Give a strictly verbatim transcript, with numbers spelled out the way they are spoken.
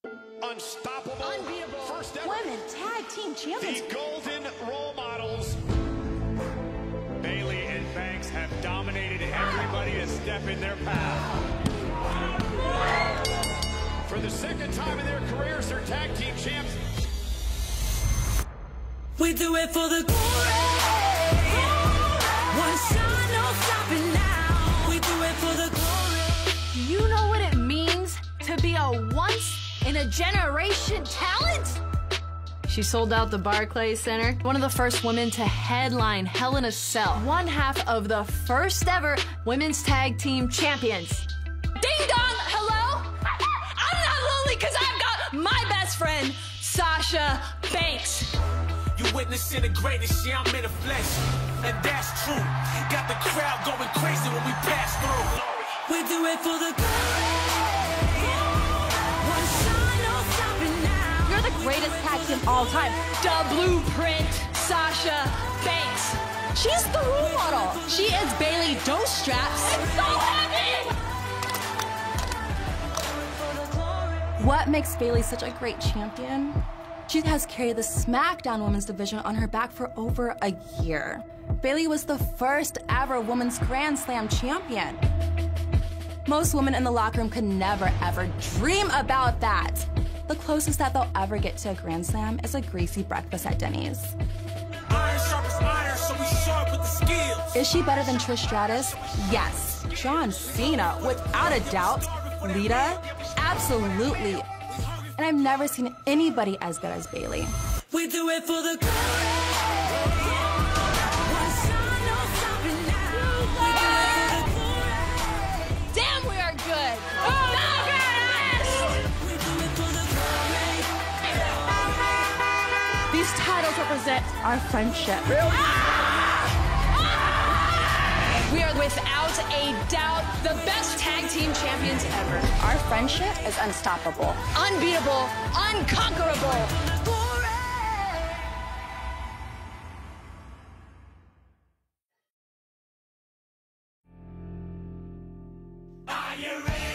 Unstoppable. Unbeatable. First ever. Women tag team champions. The golden role models. Bayley and Banks have dominated everybody to step in their path. For the second time in their careers, they're tag team champs. We do it for the glory. One shot, no stopping now. We do it for the glory. Do you know what it means to be a once-in-a-generation talent? She sold out the Barclays Center, one of the first women to headline Hell in a Cell, one half of the first ever women's tag team champions. Ding dong, hello? I'm not lonely because I've got my best friend, Sasha Banks. You witnessing the greatest, yeah, I'm in the flesh. And that's true. Got the crowd going crazy when we pass through. We do it for the glory. One shot, no stopping now. You're the greatest tag team of all time. The Blueprint, Sasha Banks. She's the role model. She is Bayley Dose Straps. It's so heavy! What makes Bayley such a great champion? She has carried the SmackDown women's division on her back for over a year. Bayley was the first ever women's Grand Slam champion. Most women in the locker room could never ever dream about that. The closest that they'll ever get to a Grand Slam is a greasy breakfast at Denny's. Iron sharp as iron, so we sharp with the skills. Is she better than Trish Stratus? Yes. John Cena, without a doubt. Lita? Absolutely. And I've never seen anybody as good as Bayley. We do it for the glory. One shot, no stopping now. We do it for the glory. Damn, we are good. We do it for the glory. These titles represent our friendship. We are without a doubt the best tag team champions ever. Our friendship is unstoppable, unbeatable, unconquerable. Are you ready?